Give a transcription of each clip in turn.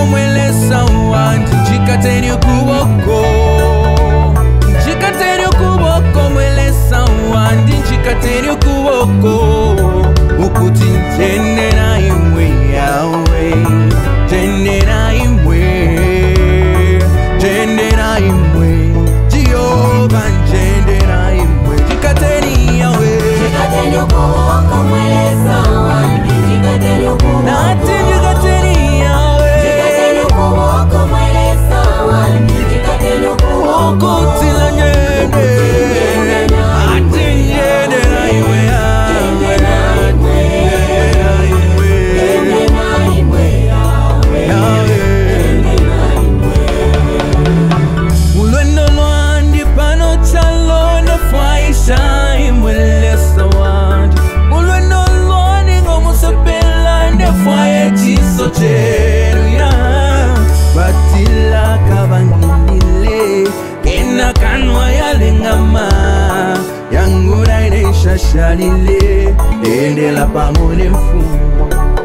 mwele sawa njikateni ukuboko njikateni ukuboko mwele sawa njikateni ukuboko ukuti njende na imwe yawe njende na imwe Jehova njende na imwe njikateni yawe njikateni ukuboko mwele sawa njikateni ukuboko nati njikateni yawe njikateni ukuboko mwele sawa njikateni ukuboko ukuti la njende ati njende na imwe yawe ulwendo lwandi pano chalo nefwaisha imwele sawandi ulwendo lwandi ngomusepela nefwaye chiso cheru ya batila kabangindile kena kanwa yalengama yangura ineshashalile endela pangone mfumo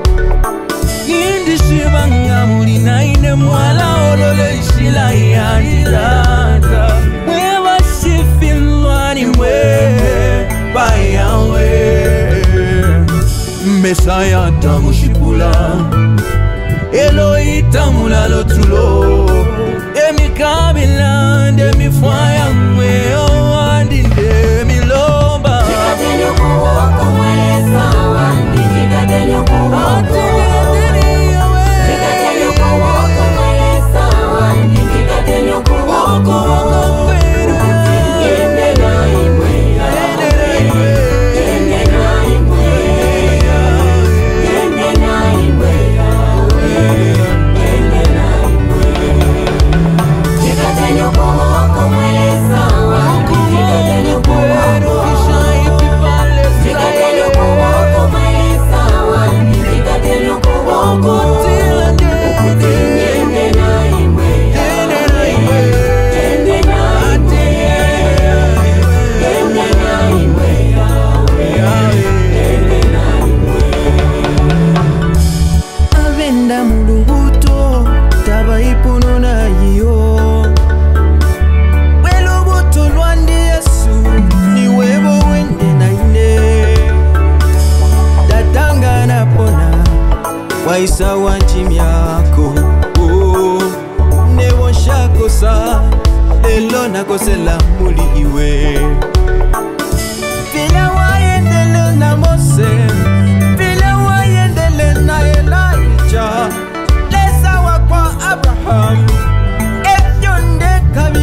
Indishibanga mulina ine mwala olole ishila ya nilata Mwewa shifilwani mwe bayawe Mesaya tamushipula Eloi tamula lotulo Emikabila ndemifwaya mwe Owandi ndemilomba njikateni ukuboko mwele sawa njikateni ukuboko Waisa wanjimi yako Newo shako sa Lelo na kosela muli iwe Vile wayendele na Mose Vile wayendele na Elijah Lesa wakwa Abraham Ethionde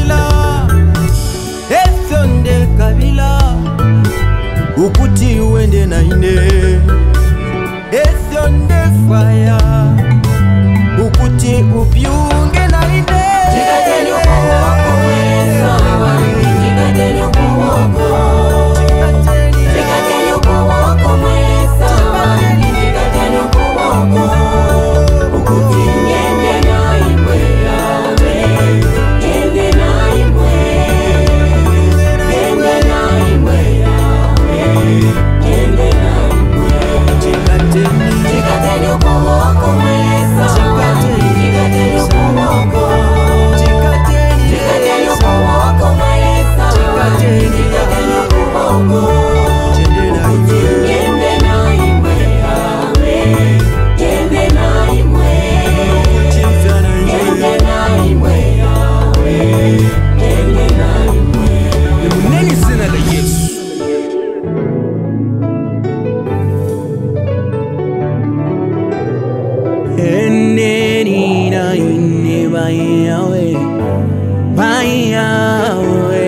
kabila Ukuti wende na ine Ethionde fire Ukuti upiunge na ide njikateni ukuboko mwele sawa njikateni ukuboko njikateni ukuboko mwele sawa njikateni ukuboko ukuti njende na imwe yawe njende na imwe yawe njende na imwe njikateni ukuboko mwele sawa njikateni ukuboko njikateni ukuboko mwele sawa njikateni ukuboko njende na imwe yawe njende na imwe njende na imwe yawe njende na imwe Neni zina la Yesu Neni na ine bayawe Bayawe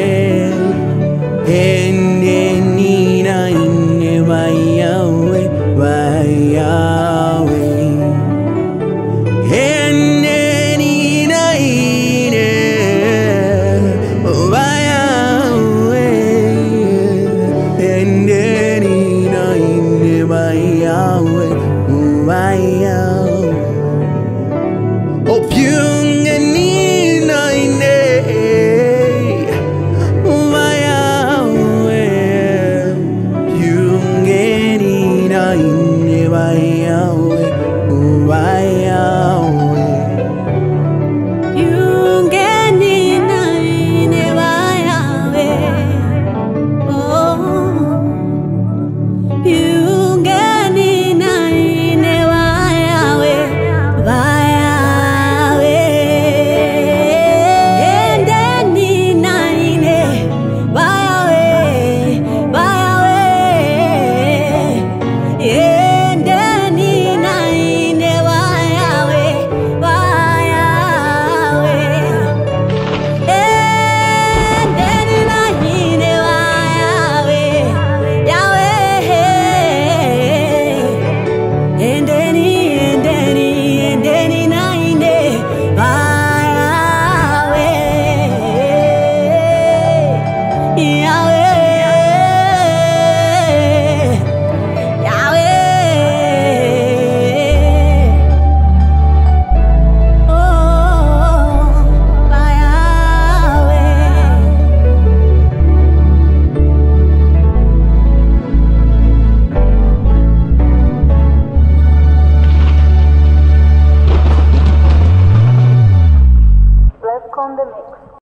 Neni na ine bayawe Bayawe Neni na ine bayawe Neni na ine bayawe Bayawe Obyunge